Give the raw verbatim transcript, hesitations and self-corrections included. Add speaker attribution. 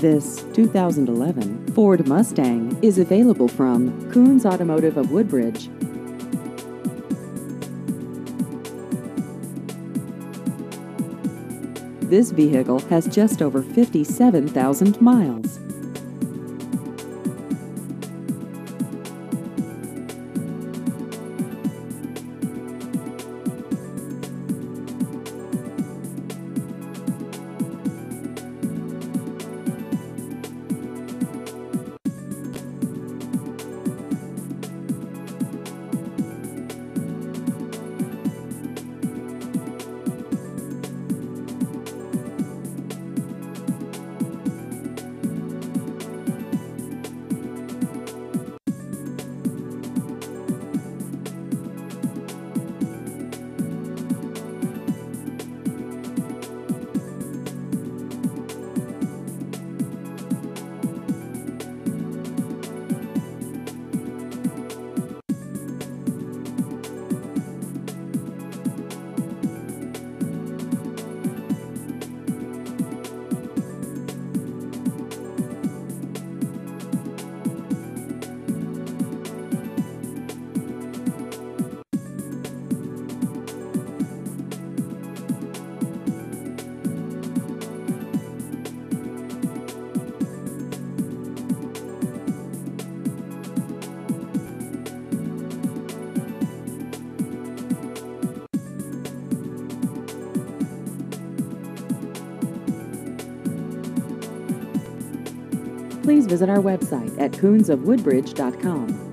Speaker 1: This two thousand eleven Ford Mustang is available from Koons Automotive of Woodbridge. This vehicle has just over fifty-seven thousand miles. Please visit our website at koons of woodbridge dot com.